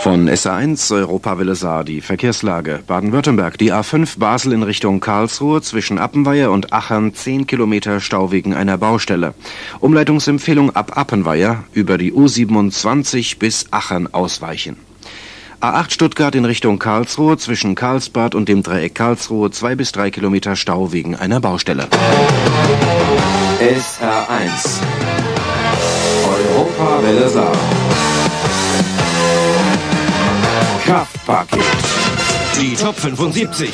Von SA1 Europawelle Saar die Verkehrslage. Baden-Württemberg, die A5 Basel in Richtung Karlsruhe zwischen Appenweier und Achern 10 Kilometer Stau wegen einer Baustelle. Umleitungsempfehlung ab Appenweier über die U27 bis Achern ausweichen. A8 Stuttgart in Richtung Karlsruhe zwischen Karlsbad und dem Dreieck Karlsruhe 2 bis 3 Kilometer Stau wegen einer Baustelle. SA1 Europawelle Saar. Kraftpaket. Die Top 75.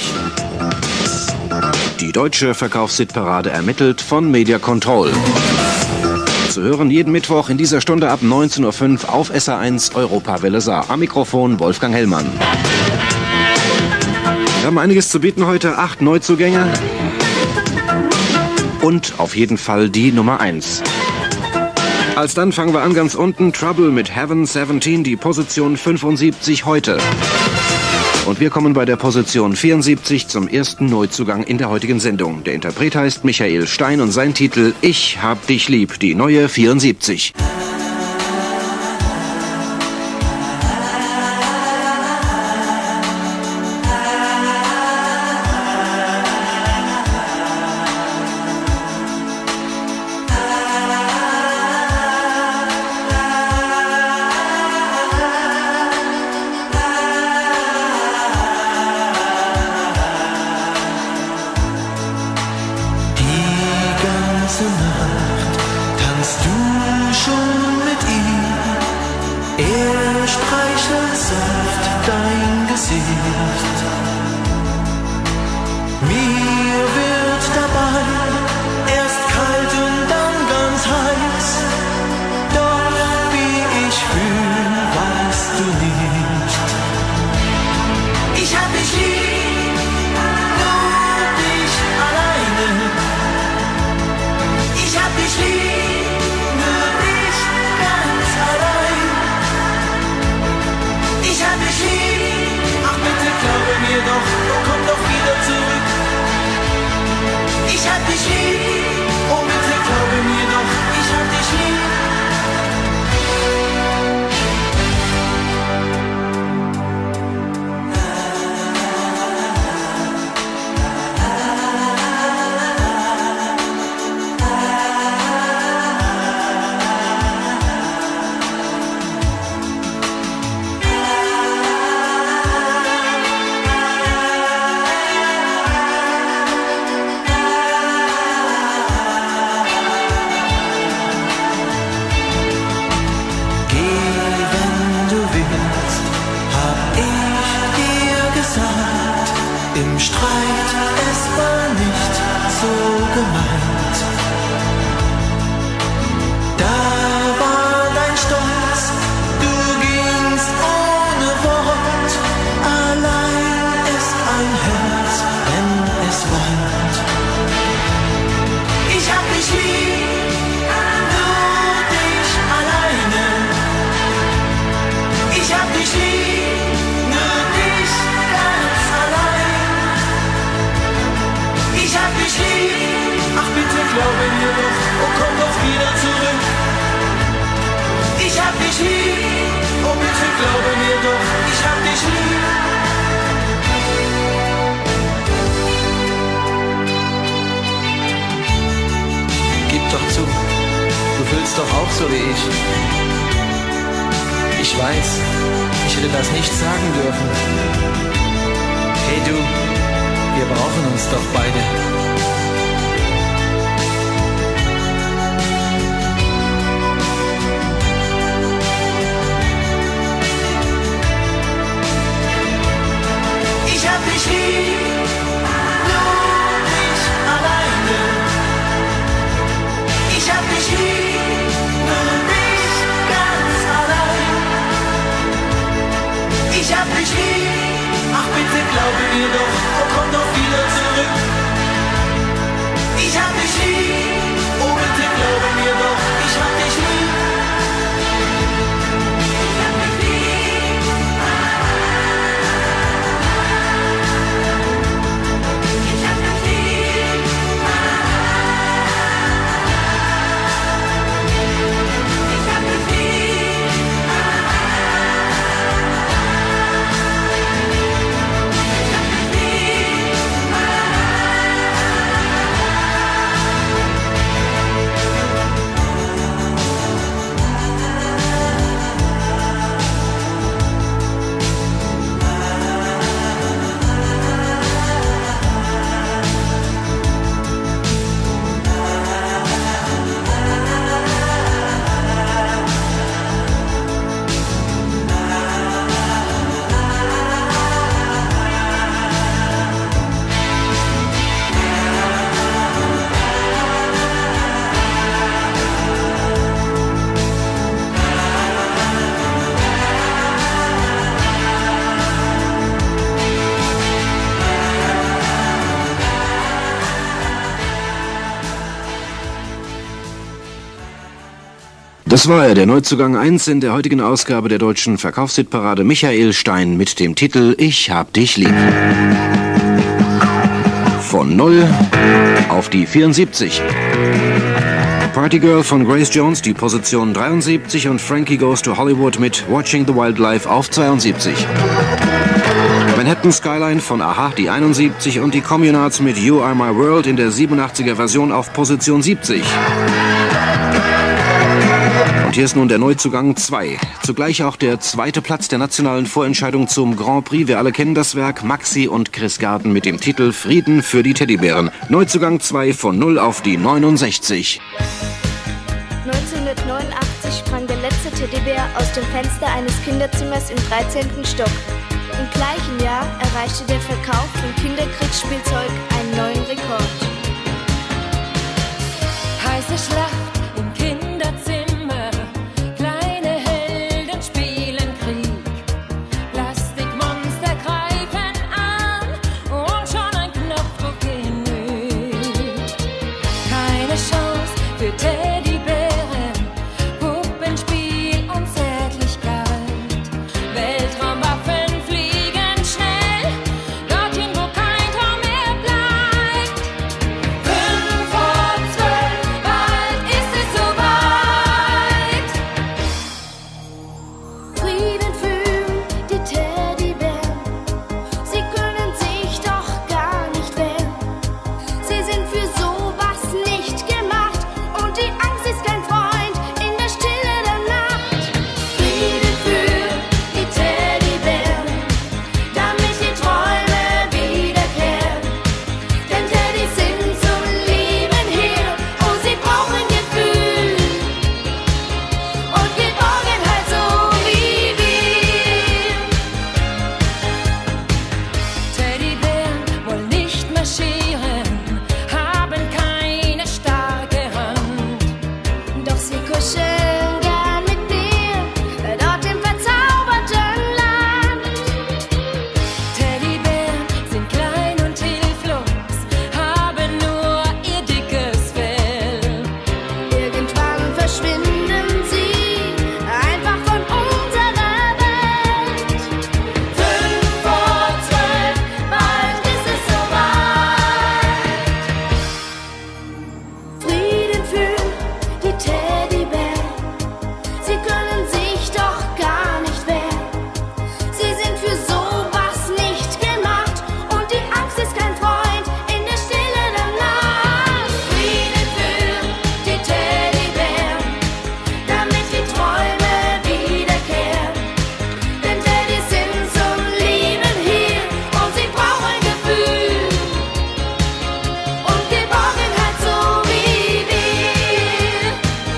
Die deutsche Verkaufshitparade ermittelt von Media Control. Zu hören jeden Mittwoch in dieser Stunde ab 19:05 Uhr auf SA1 Europawelle Saar. Am Mikrofon Wolfgang Hellmann. Wir haben einiges zu bieten heute. 8 Neuzugänge. Und auf jeden Fall die Nummer 1. Alsdann fangen wir an ganz unten. Trouble mit Heaven 17, die Position 75 heute. Und wir kommen bei der Position 74 zum ersten Neuzugang in der heutigen Sendung. Der Interpret heißt Michael Stein und sein Titel Ich hab dich lieb, die neue 74. Das war er, der Neuzugang 1 in der heutigen Ausgabe der deutschen Verkaufshitparade, Michael Stein mit dem Titel Ich hab dich lieb. Von 0 auf die 74. Party Girl von Grace Jones, die Position 73, und Frankie Goes to Hollywood mit Watching the Wildlife auf 72. Manhattan Skyline von Aha, die 71, und die Communards mit You Are My World in der 87er Version auf Position 70. Und hier ist nun der Neuzugang 2. Zugleich auch der zweite Platz der nationalen Vorentscheidung zum Grand Prix. Wir alle kennen das Werk, Maxi und Chris Garten mit dem Titel Frieden für die Teddybären. Neuzugang 2 von 0 auf die 69. 1989 sprang der letzte Teddybär aus dem Fenster eines Kinderzimmers im 13. Stock. Im gleichen Jahr erreichte der Verkauf von Kinderkriegsspielzeug einen neuen Rekord. Heiße Schlacht im Kinderzimmer, kleine Helden spielen Krieg. Plastikmonster greifen an und schon ein Knopfdruck genügt. Keine Chance für Teddybären, Puppenspiel und Zärtlichkeit. Weltraumwaffen fliegen schnell, dorthin wo kein Traum mehr bleibt. 5 vor 12, bald ist es soweit. Frieden für die Teddybären, sie können sich doch gar nicht wehren. Sie sind für sowas nicht gemacht und die Angst ist kein Freund in der Stille der Nacht. Frieden für die Teddybären, damit die Träume wiederkehren. Denn Teddys sind zum Leben hier und sie brauchen Gefühl und Geborgenheit so wie wir. Teddybären wollen nicht marschieren, haben keine starke Hand. Doch sie kuscheln gern mit dir, dort im verzauberten Land. Teddybären sind klein und hilflos, haben nur ihr dickes Fell. Irgendwann verschwinden sie einfach von unserer Welt. 5 vor 12, Bald ist es soweit. Frieden für die Teddybären, sie können sich doch gar nicht wehren. Sie sind für sowas nicht gemacht und die Angst ist kein Freund in der Stille der Nacht. Frieden für die Teddybären, damit die Träume wiederkehren. Denn Teddys sind zum Leben hier und sie brauchen Gefühl und Geborgenheit so wie wir.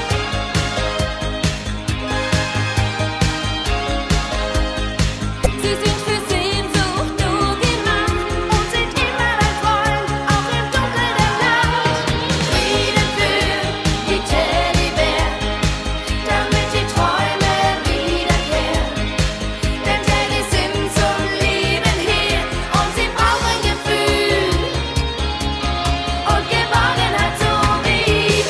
Sie sind für Sehnsucht nur gemacht. Und sind immer dein Freund, auch im Dunkeln der Nacht. Frieden für die Teddybären, damit die Träume wiederkehren. Denn Teddys sind zum Leben hier und sie brauchen Gefühl und Geborgenheit so wie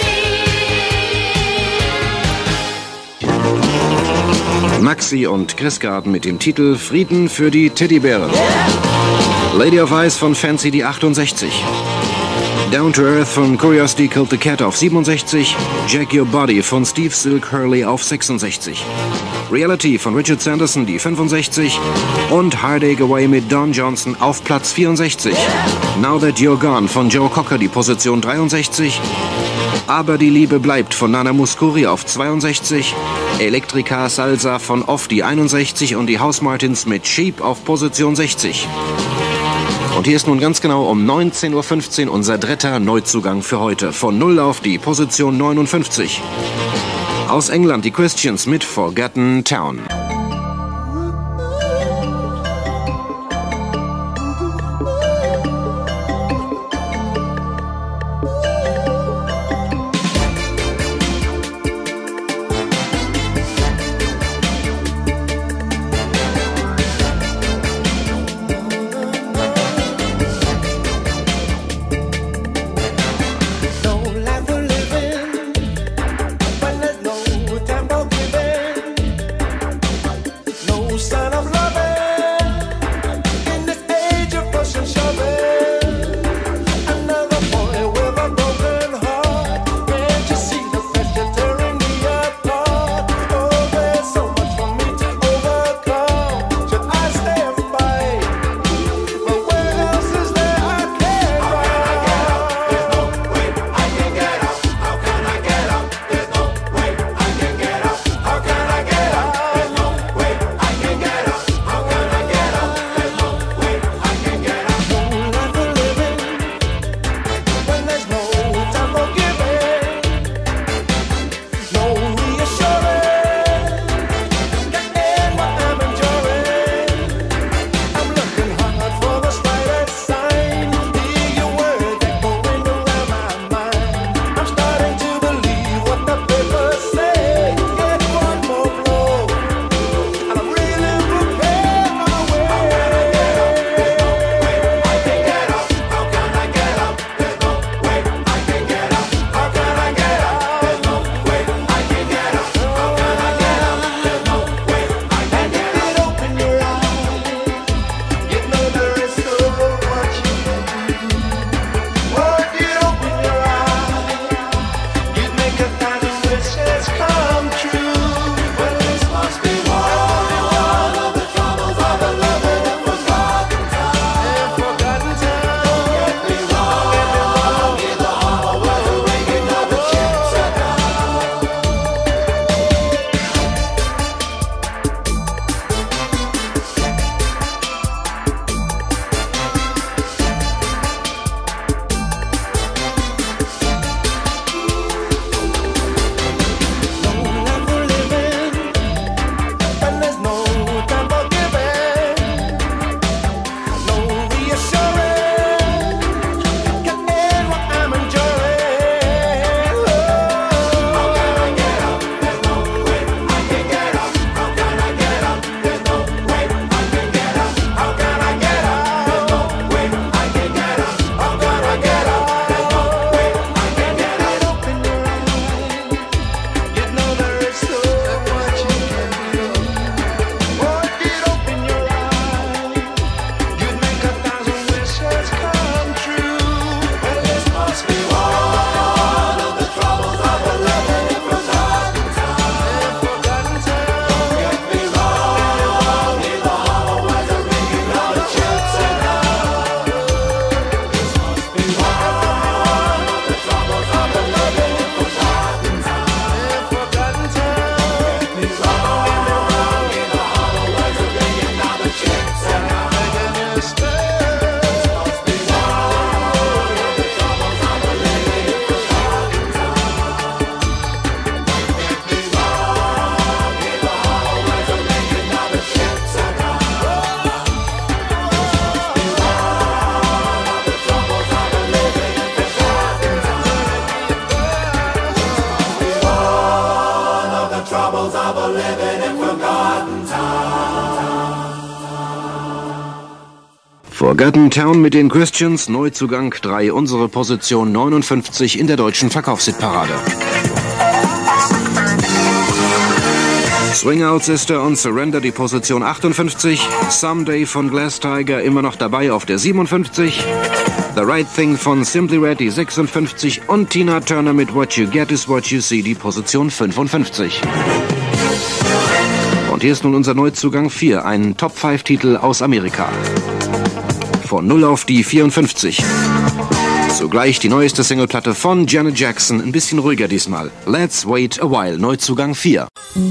wir. Maxi und Chris Garten mit dem Titel Frieden für die Teddybären. Lady of Ice von Fancy, die 68. Down to Earth von Curiosity Killed the Cat auf 67. Jack Your Body von Steve Silk Hurley auf 66. Reality von Richard Sanderson, die 65. Und Heartache Away mit Don Johnson auf Platz 64. Now That You're Gone von Joe Cocker, die Position 63. Aber die Liebe bleibt von Nana Mouskouri auf 62. Elektrika Salsa von Off, die 61. Und die House Martins mit Sheep auf Position 60. Und hier ist nun ganz genau um 19:15 Uhr unser dritter Neuzugang für heute. Von 0 auf die Position 59. Aus England die Christians mit Forgotten Town. No life for living when there's no time Forgotten Town mit den Christians, Neuzugang 3, unsere Position 59 in der deutschen Verkaufshitparade. Swing Out Sister und Surrender die Position 58, Someday von Glass Tiger immer noch dabei auf der 57, The Right Thing von Simply Red die 56 und Tina Turner mit What You Get Is What You See die Position 55. Und hier ist nun unser Neuzugang 4, ein Top-5-Titel aus Amerika. Von 0 auf die 54. Zugleich die neueste Singleplatte von Janet Jackson, ein bisschen ruhiger diesmal. Let's Wait a While, Neuzugang 4.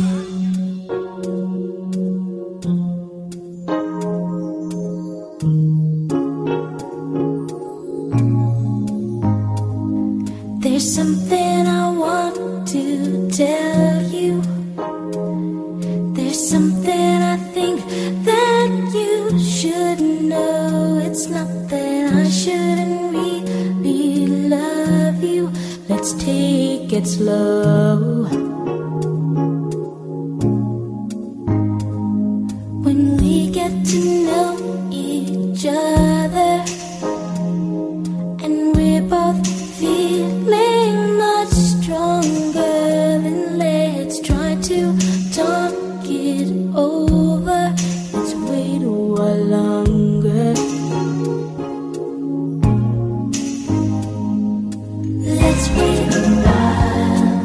There's something I want to tell you. There's something I think that you should know. It's not that I shouldn't really love you. Let's take it slow. When we get to know each other and we're both feeling much stronger, then let's try to talk it over. Let's wait a while longer. Let's wait a while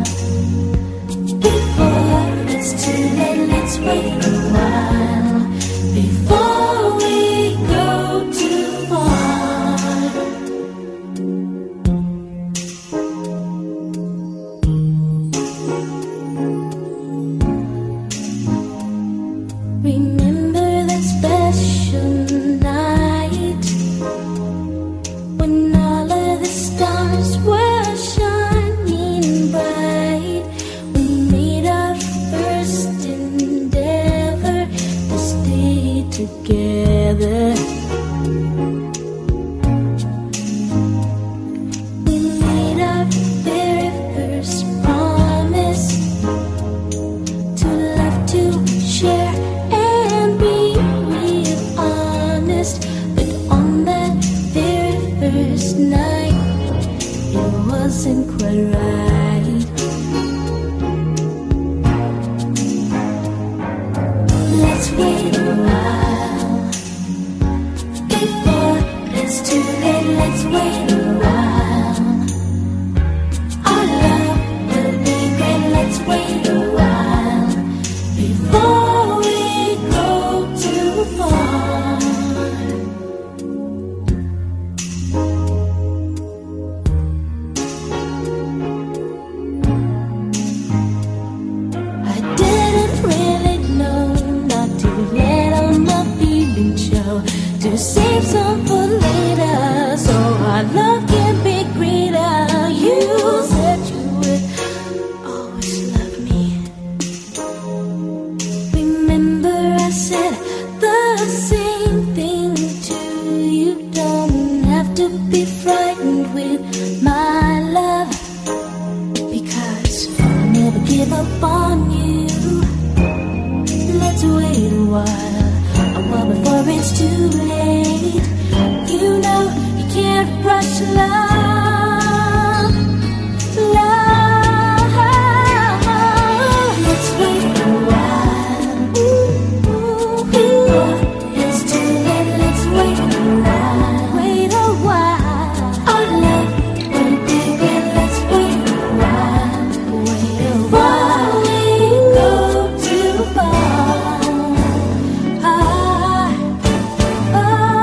before it's too late. Let's wait a while before we go too far. Remember that special night when all of the stars were shining bright. We made our first endeavor to stay together. We made our very first promise to love, to share and be real honest. But on that very first night, it wasn't quite right. Let's wait a while before it's too late. Let's wait a while. Our love will be great. Let's wait a while before we go too far. I didn't really know not to let all my feelings show, to save some for later, so our love can be greater. You said you would always love me. Remember I said the same thing to you. Don't have to be frightened with my love, because I'll never give up on you. Let's wait a while before it's too late. You know you can't rush love, love. Let's wait a while before it's too late. Let's wait a while, wait a while. Our love will be great. Let's wait a while, wait a while. We go too far.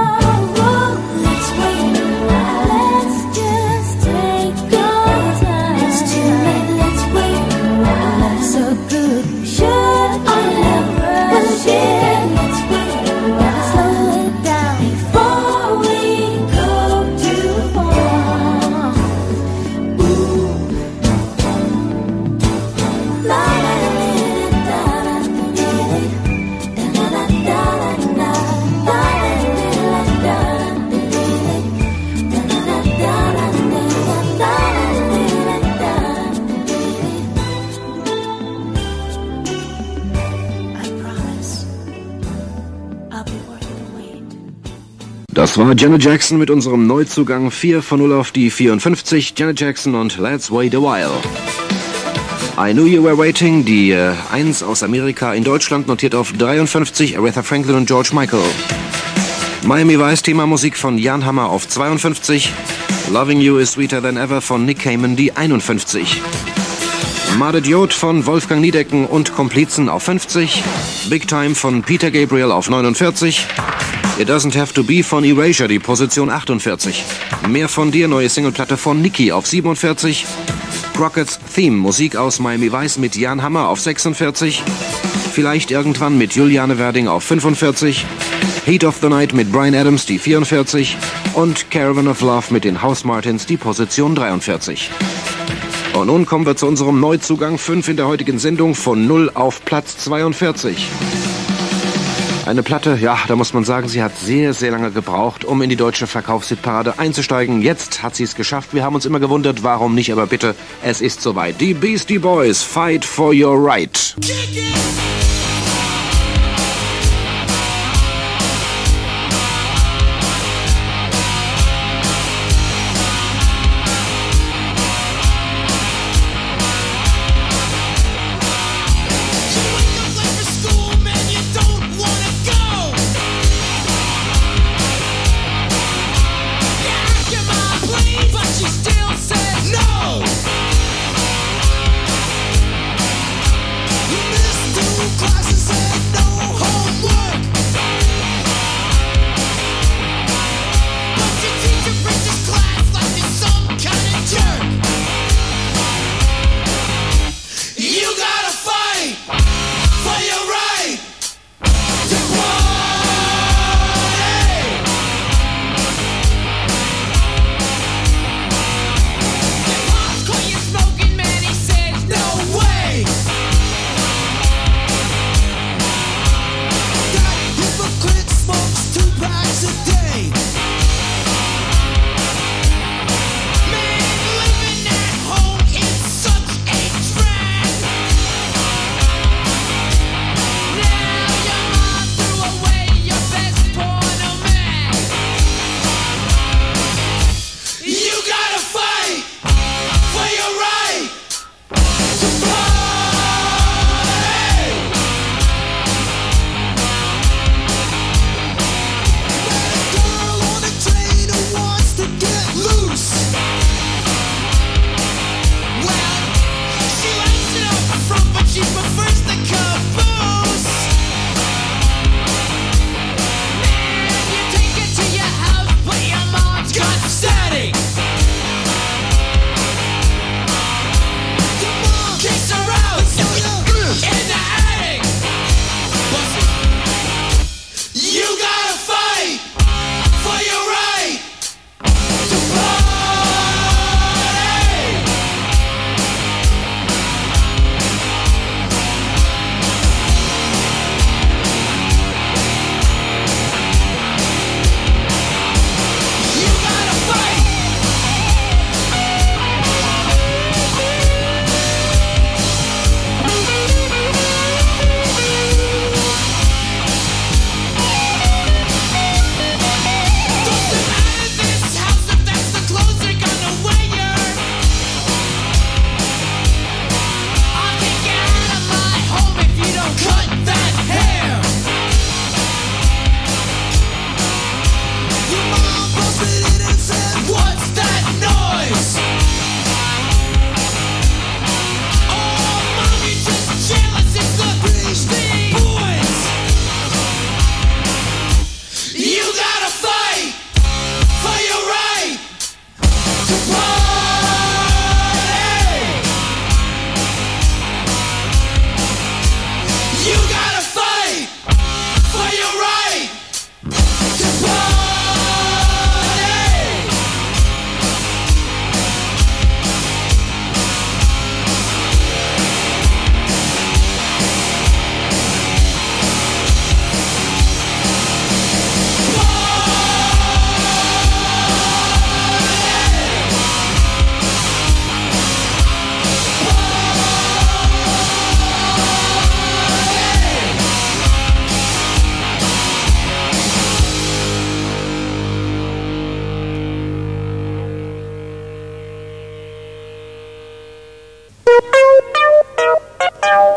Das war Janet Jackson mit unserem Neuzugang 4 von 0 auf die 54. Janet Jackson und Let's Wait a While. I Knew You Were Waiting, die 1 aus Amerika, in Deutschland notiert auf 53, Aretha Franklin und George Michael. Miami Vice, Thema Musik von Jan Hammer auf 52. Loving You is Sweeter Than Ever von Nick Cayman, die 51. Mad Idiot von Wolfgang Niedecken und Komplizen auf 50. Big Time von Peter Gabriel auf 49. It Doesn't Have to Be von Erasure, die Position 48. Mehr von dir, neue Singleplatte von Nicki auf 47. Crockett's Theme, Musik aus Miami Vice mit Jan Hammer auf 46. Vielleicht irgendwann mit Juliane Werding auf 45. Heat of the Night mit Bryan Adams, die 44. Und Caravan of Love mit den House Martins, die Position 43. Und nun kommen wir zu unserem Neuzugang 5 in der heutigen Sendung, von 0 auf Platz 42. Eine Platte, ja, da muss man sagen, sie hat sehr, sehr lange gebraucht, um in die deutsche Verkaufshitparade einzusteigen. Jetzt hat sie es geschafft. Wir haben uns immer gewundert, warum nicht, aber bitte, es ist soweit. Die Beastie Boys, Fight for Your Right.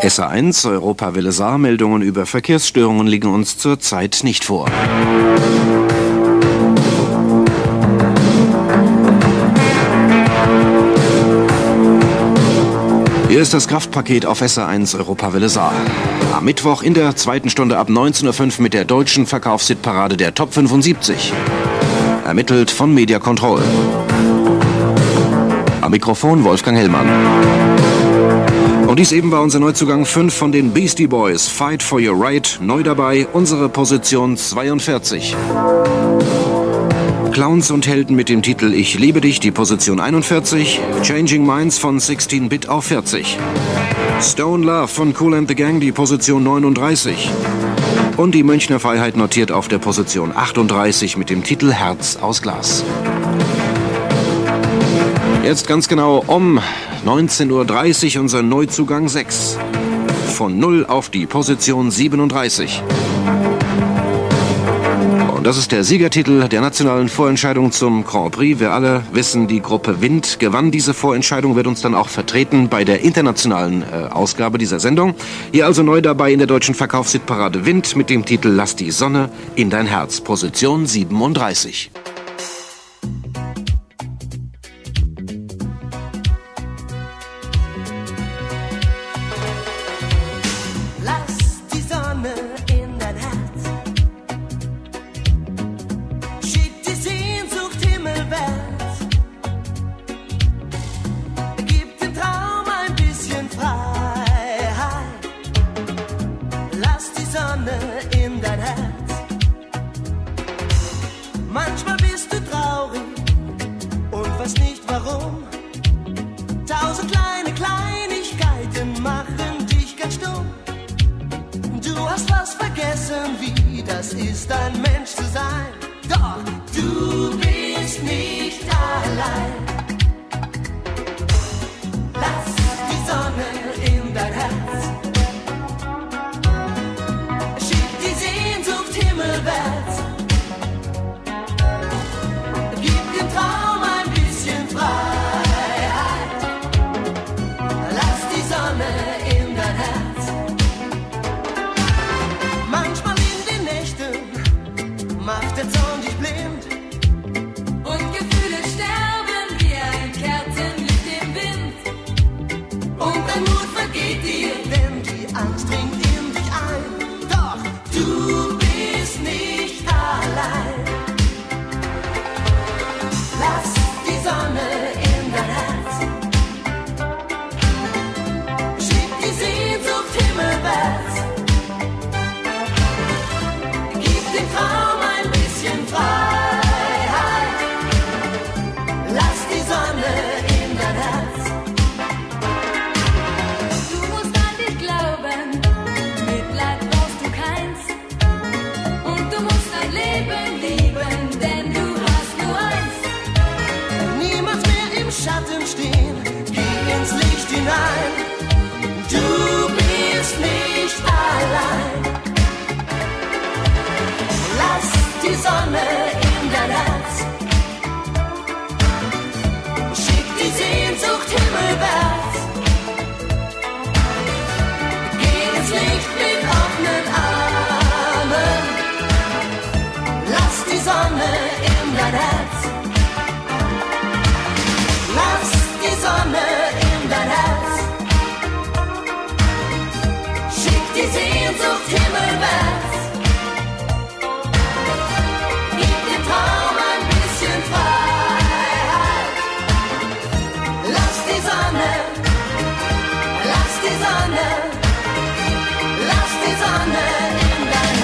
SA1, Europawelle Saar, Meldungen über Verkehrsstörungen liegen uns zurzeit nicht vor. Hier ist das Kraftpaket auf SA1 Europawelle Saar. Am Mittwoch in der zweiten Stunde ab 19:05 Uhr mit der deutschen Verkaufshitparade der Top 75. Ermittelt von Media Control. Am Mikrofon Wolfgang Hellmann. Und dies eben war unser Neuzugang 5 von den Beastie Boys. Fight for your right, neu dabei, unsere Position 42. Clowns und Helden mit dem Titel Ich liebe dich, die Position 41. Changing Minds von 16-Bit auf 40. Stone Love von Kool and the Gang, die Position 39. Und die Münchner Freiheit notiert auf der Position 38 mit dem Titel Herz aus Glas. Jetzt ganz genau um 19:30 Uhr unser Neuzugang 6. Von 0 auf die Position 37. Und das ist der Siegertitel der nationalen Vorentscheidung zum Grand Prix. Wir alle wissen, die Gruppe Wind gewann diese Vorentscheidung, wird uns dann auch vertreten bei der internationalen Ausgabe dieser Sendung. Hier also neu dabei in der deutschen Verkaufshitparade Wind mit dem Titel Lass die Sonne in dein Herz, Position 37. Manchmal bist du traurig und weißt nicht warum. 1000 kleine Kleinigkeiten machen dich ganz stumm. Du hast fast vergessen, wie das ist, ein Mensch zu sein. Doch du bist nicht allein. Lass die Sonne in dein Herz. Schick die Sehnsucht himmelwärts. Traum ein bisschen Freiheit. Lass die Sonne in dein Herz. Manchmal in den Nächten macht der Zorn dich blind. Und Gefühle sterben wie ein Kerzenlicht im Wind. Und dein Mut vergeht dir, denn die Angst dringt in dich ein. Doch du bist nicht allein. Lass die Sonne in dein Herz. Schick die Sehnsucht himmelwärts. Gib dem Traum ein bisschen Freiheit. Lass die Sonne in dein Herz. Du musst an dich glauben, Mitleid brauchst du keins. Und du musst dein Leben lieben, denn du hast nur eins. Niemals mehr im Schatten stehen, geh ins Licht hinein. Du bist nicht allein. Lass die Sonne in dein Herz. Schick die Sehnsucht himmelwärts. Geh ins Licht mit offenen Armen. Lass die Sonne in dein Herz. Lass die Sonne in dein Herz. Schick die Sehnsucht himmelwärts. Gib dem Traum ein bisschen Freiheit. Lass die Sonne, lass die Sonne, lass die Sonne in dein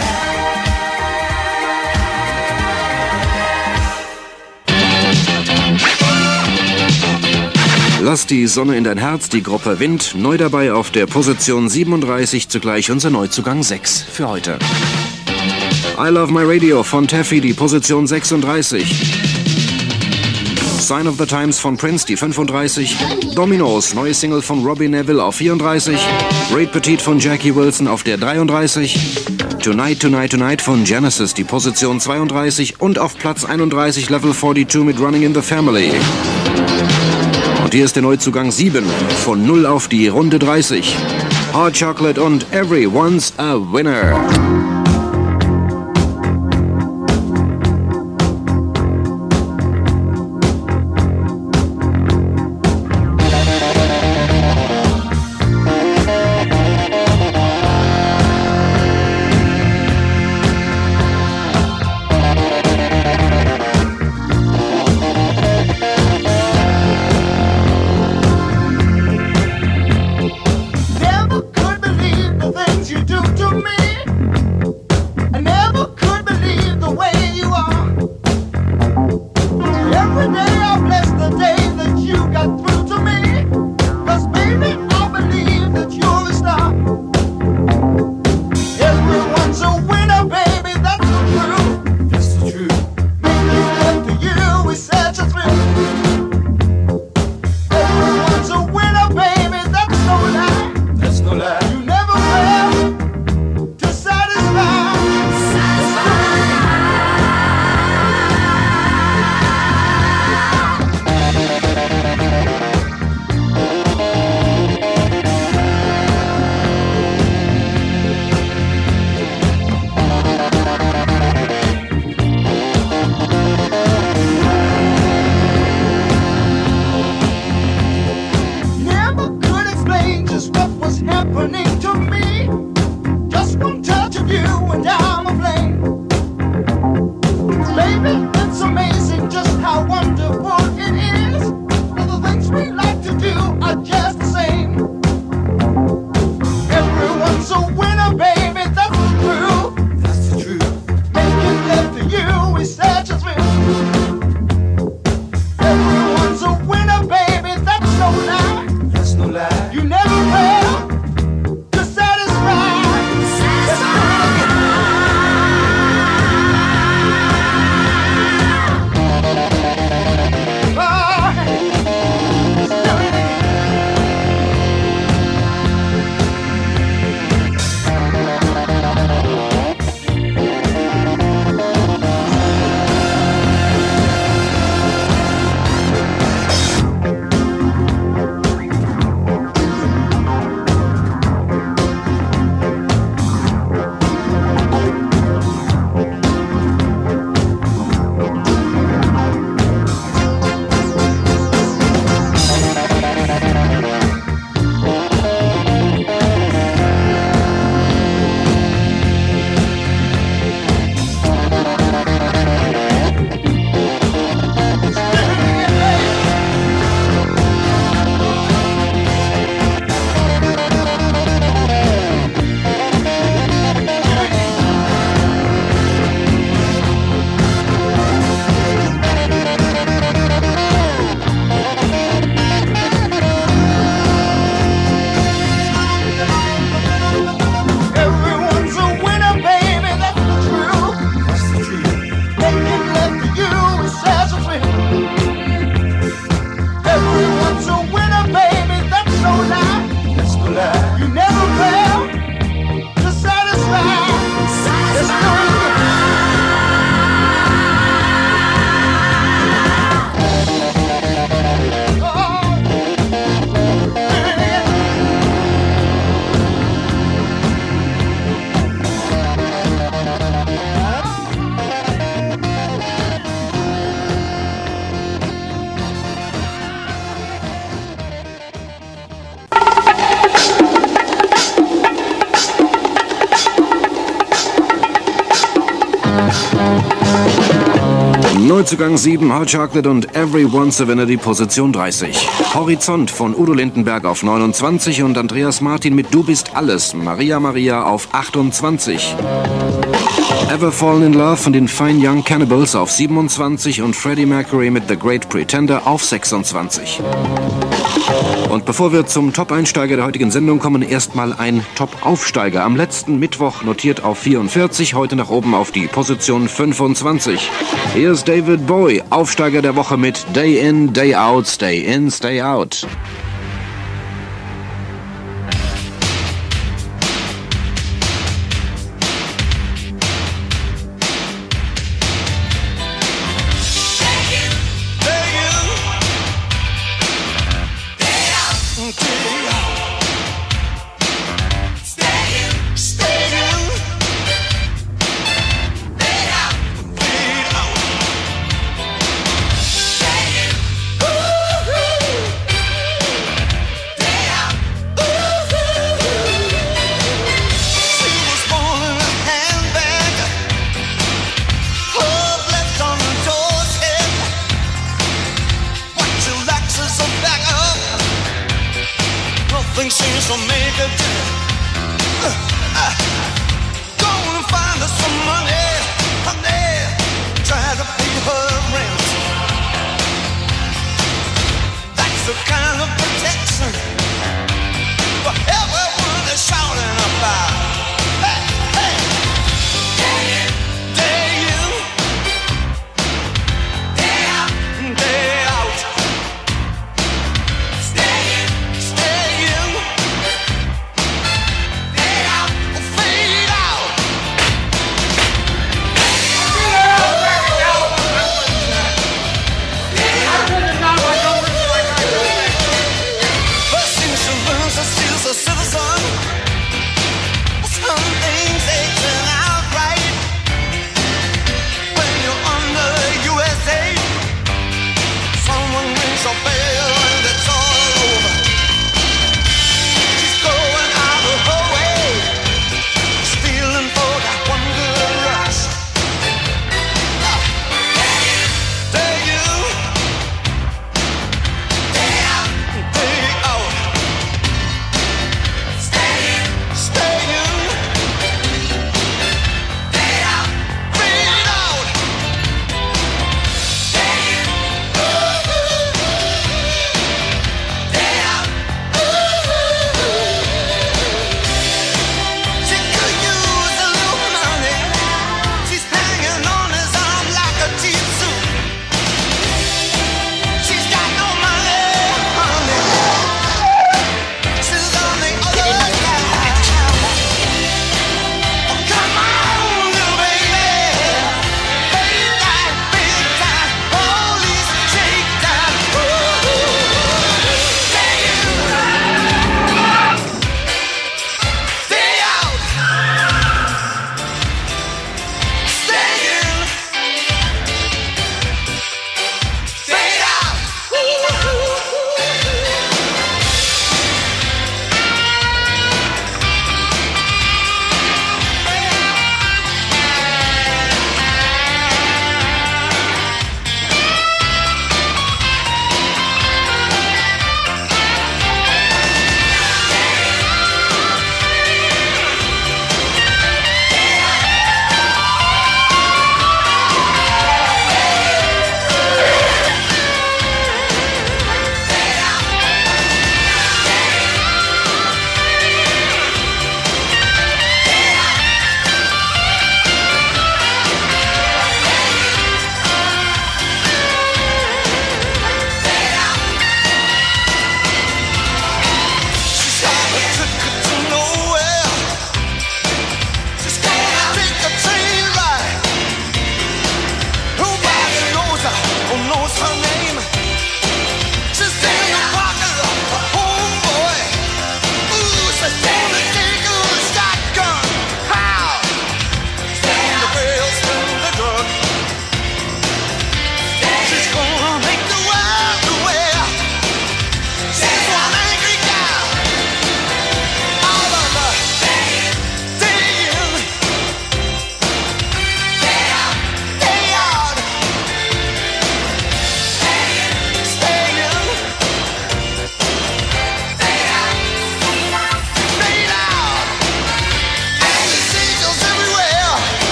Herz. Lass die Sonne in dein Herz, die Gruppe Wind, neu dabei auf der Position 37, zugleich unser Neuzugang 6 für heute. I Love My Radio von Taffy, die Position 36. Sign of the Times von Prince, die 35. Dominoes, neue Single von Robbie Neville auf 34. Great Petite von Jackie Wilson auf der 33. Tonight, Tonight, Tonight von Genesis, die Position 32. Und auf Platz 31 Level 42 mit Running in the Family. Und hier ist der Neuzugang 7, von 0 auf die Runde 30. Hot Chocolate und Everyone's a Winner. Never could believe the things you do to me. I never could believe the way you are. Every day I bless the day that you got through to me. 'Cause baby, I believe that you're a star. Everyone's a winner, baby, that's the truth. That's the truth. Making love to you is such a thrill. Everyone's a winner, baby, that's no lie. That's no lie. You never fail to satisfy. Never could explain just what was happening to me. Just one touch of you and I'm aflame. Baby, it's amazing just how wonderful it is. And the things we like to do are just the same. Everyone's a winner, baby, that's the truth. That's the truth. Making love to you is such a thrill. Everyone's a winner, baby, that's no lie. That's no lie. You never fail to satisfy. Everyone's a winner, baby, that's the truth. That's the truth. Making love to you is such a thrill. Everyone's a winner, baby, that's no lie. That's no lie. You never fail to satisfy. That's no Neuzugang 7, Hot Chocolate und Everyone's a Winner, die Position 30. Horizont von Udo Lindenberg auf 29 und Andreas Martin mit Du bist alles, Maria Maria auf 28. Ever Fallen in Love von den Fine Young Cannibals auf 27 und Freddie Mercury mit The Great Pretender auf 26. Und bevor wir zum Top-Einsteiger der heutigen Sendung kommen, erstmal ein Top-Aufsteiger. Am letzten Mittwoch notiert auf 44, heute nach oben auf die Position 25. Hier ist David Bowie, Aufsteiger der Woche mit Day In, Day Out, Stay In, Stay Out.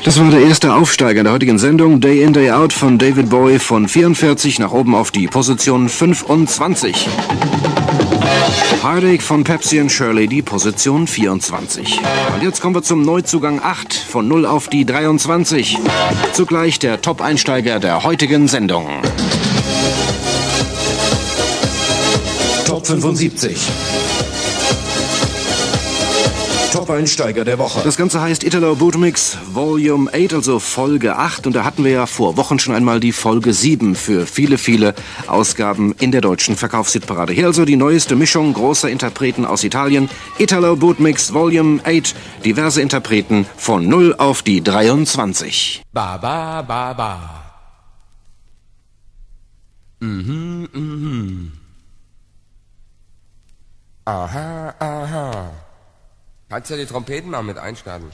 Das war der erste Aufsteiger der heutigen Sendung, Day In, Day Out von David Bowie, von 44 nach oben auf die Position 25. Heartache von Pepsi and Shirley, die Position 24. Und jetzt kommen wir zum Neuzugang 8, von 0 auf die 23. Zugleich der Top-Einsteiger der heutigen Sendung. Top 75. Top-Einsteiger der Woche. Das Ganze heißt Italo Bootmix Volume 8, also Folge 8. Und da hatten wir ja vor Wochen schon einmal die Folge 7 für viele, viele Ausgaben in der deutschen Verkaufshitparade. Hier also die neueste Mischung großer Interpreten aus Italien. Italo Bootmix Volume 8. Diverse Interpreten von 0 auf die 23. Ba, ba, ba, ba. Aha, aha. Kannst ja die Trompeten mal mit einstarten.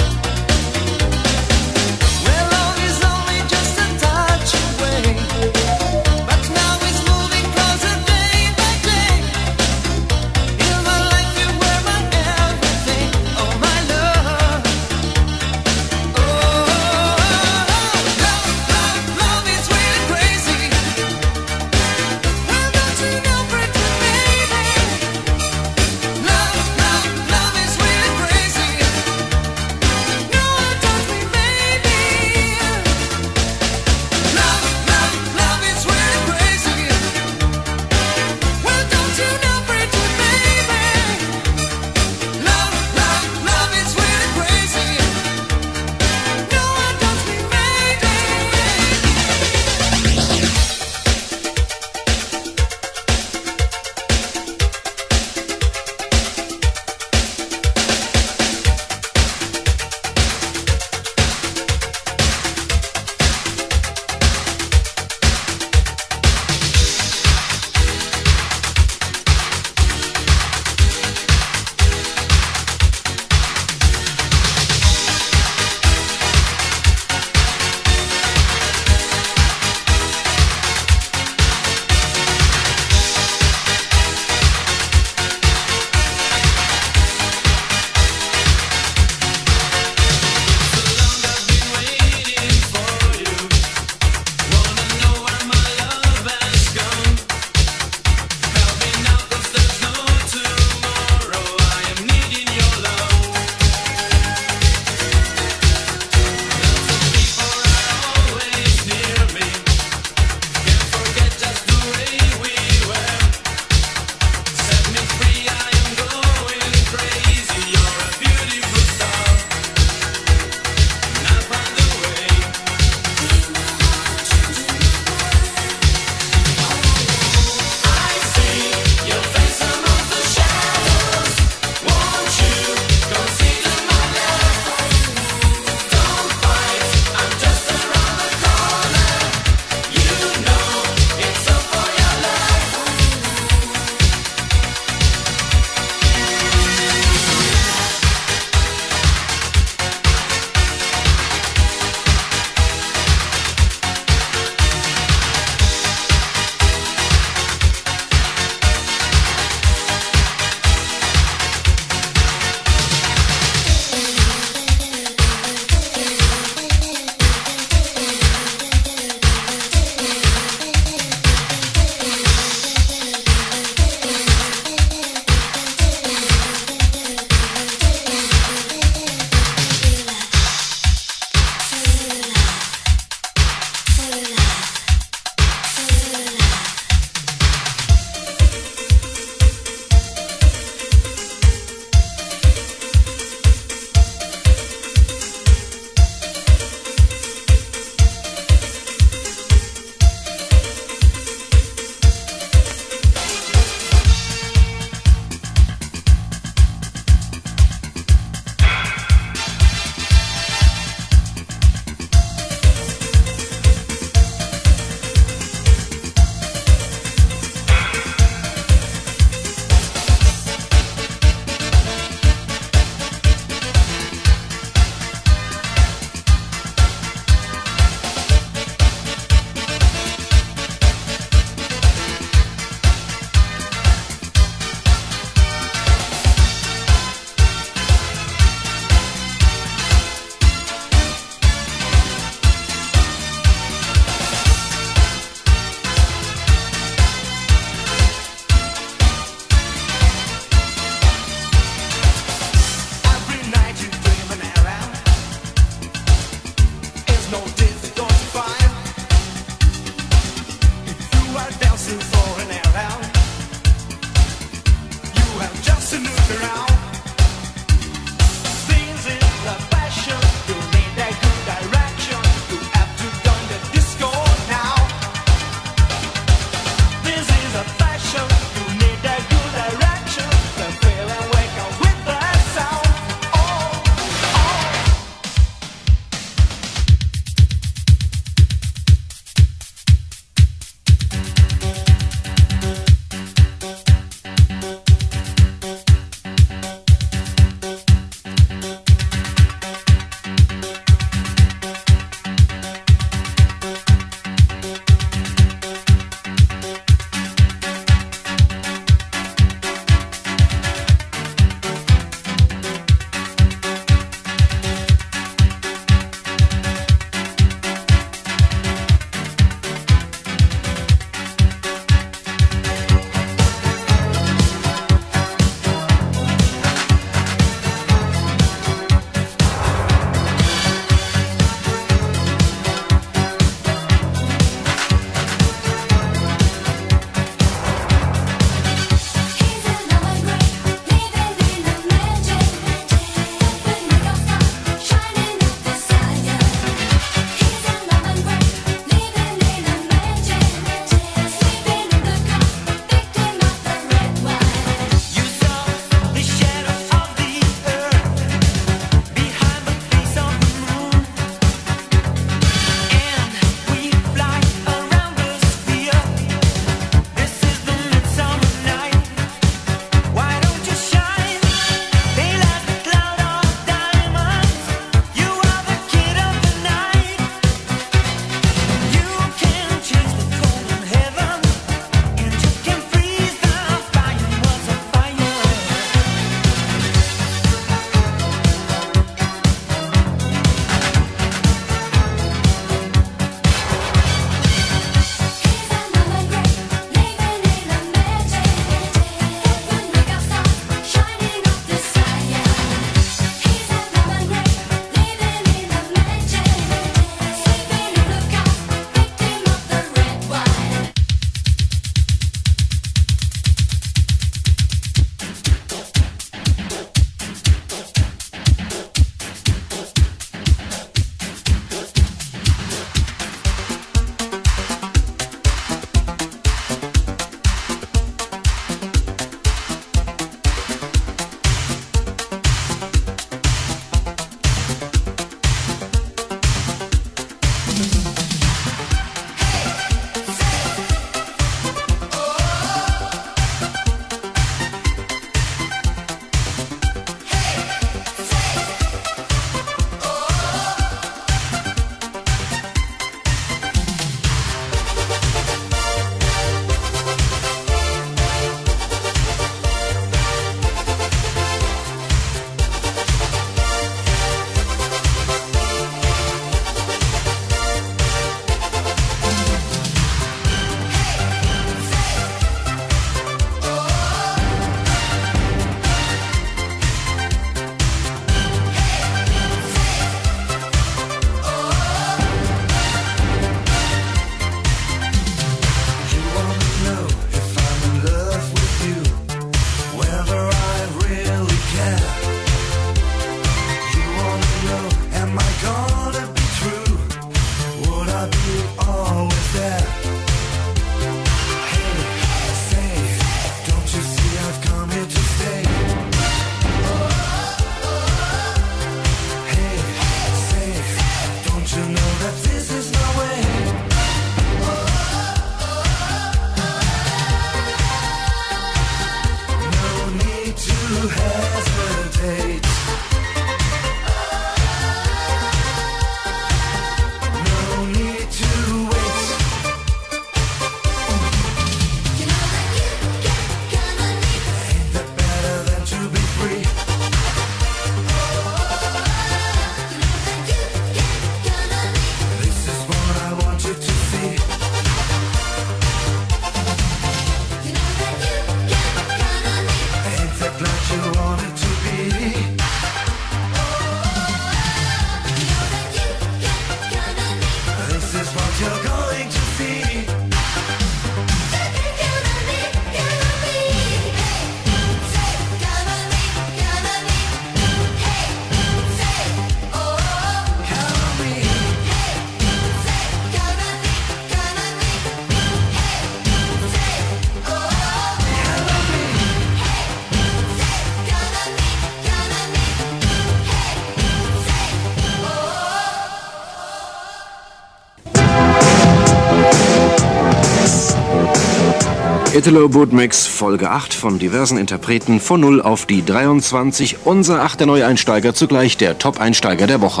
Italo Bootmix, Folge 8 von diversen Interpreten von 0 auf die 23. Unser 8. Neueinsteiger, zugleich der Top-Einsteiger der Woche.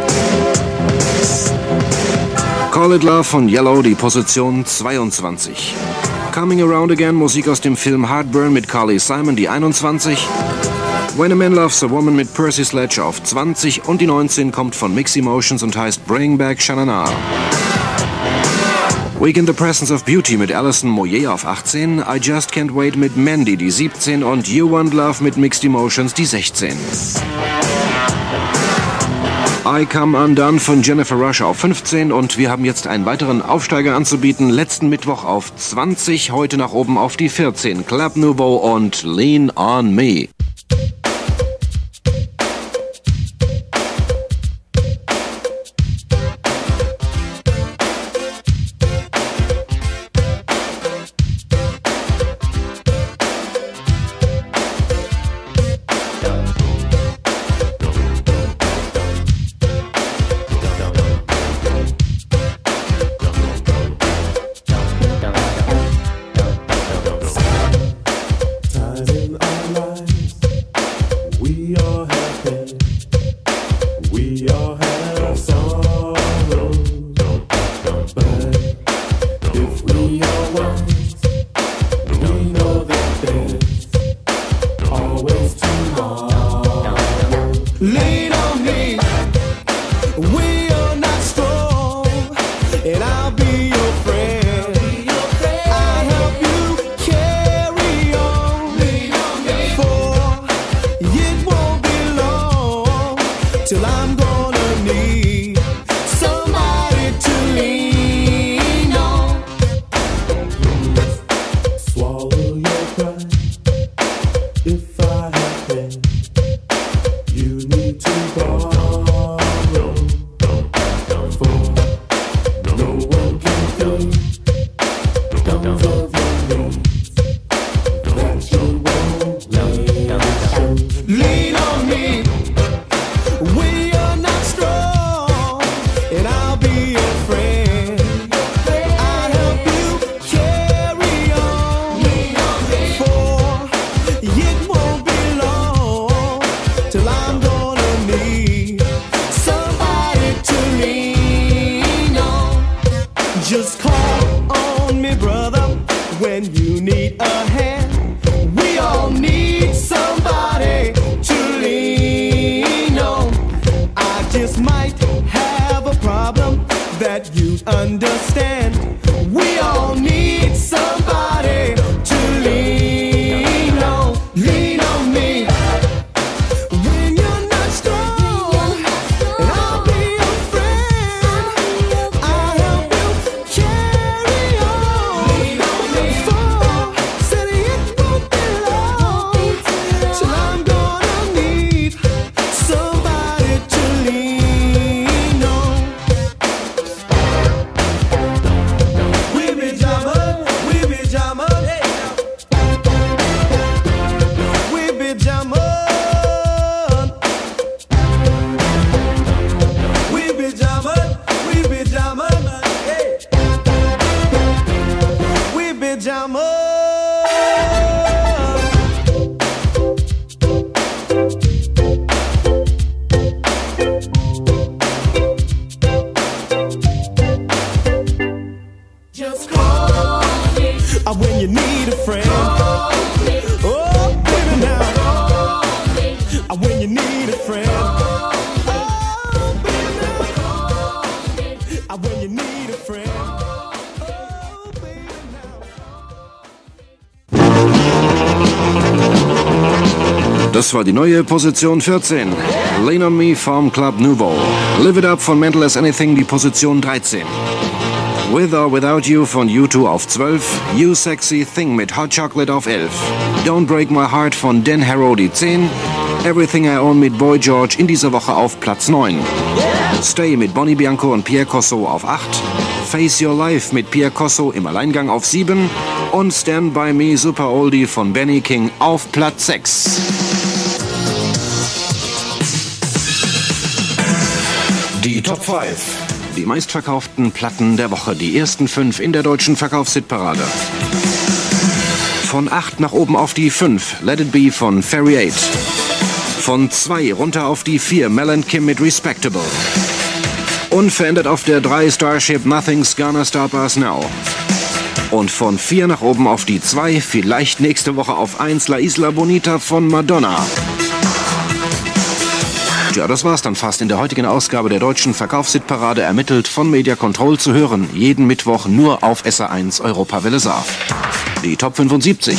Call It Love von Yellow, die Position 22. Coming Around Again, Musik aus dem Film Heartburn mit Carly Simon, die 21. When a Man Loves a Woman mit Percy Sledge auf 20 und die 19 kommt von Mixed Emotions und heißt Bring Back Shanana. Week in the Presence of Beauty mit Alison Moyet auf 18, I Just Can't Wait mit Mandy, die 17 und You Want Love mit Mixed Emotions, die 16. I Come Undone von Jennifer Rush auf 15 und wir haben jetzt einen weiteren Aufsteiger anzubieten. Letzten Mittwoch auf 20, heute nach oben auf die 14. Club Nouveau und Lean on Me. Das war die neue Position 14. Lean on Me vom Club Nouveau. Live It Up von Mental as Anything, die Position 13. With or Without You von U2 auf 12. You Sexy Thing mit Hot Chocolate auf 11. Don't Break My Heart von Dan Harrow, die 10. Everything I Own mit Boy George in dieser Woche auf Platz 9. Stay mit Bonnie Bianco und Pierre Cosso auf 8. Face Your Life mit Pierre Cosso im Alleingang auf 7. Und Stand By Me Super Oldie von Benny King auf Platz 6. Die Top 5. Die meistverkauften Platten der Woche. Die ersten 5 in der deutschen Verkaufshitparade. Von 8 nach oben auf die 5, Let It Be von Ferry 8. Von 2 runter auf die 4, Mel and Kim mit Respectable. Unverändert auf der 3, Starship, Nothing's Gonna Stop Us Now. Und von 4 nach oben auf die 2, vielleicht nächste Woche auf 1, La Isla Bonita von Madonna. Ja, das war's dann fast in der heutigen Ausgabe der deutschen Verkaufshitparade, ermittelt von Media Control, zu hören. Jeden Mittwoch nur auf SR1 Europawelle Saar. Die Top 75.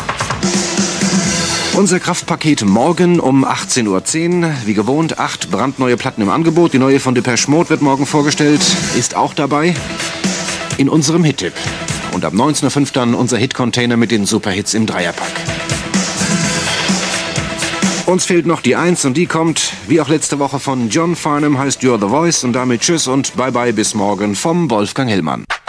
Unser Kraftpaket morgen um 18:10 Uhr. Wie gewohnt, 8 brandneue Platten im Angebot. Die neue von Depeche Mode wird morgen vorgestellt, ist auch dabei in unserem Hit-Tipp. Und ab 19:05 Uhr dann unser Hit-Container mit den Superhits im Dreierpack. Uns fehlt noch die 1 und die kommt, wie auch letzte Woche, von John Farnham, heißt You're the Voice. Und damit tschüss und bye bye bis morgen vom Wolfgang Hellmann.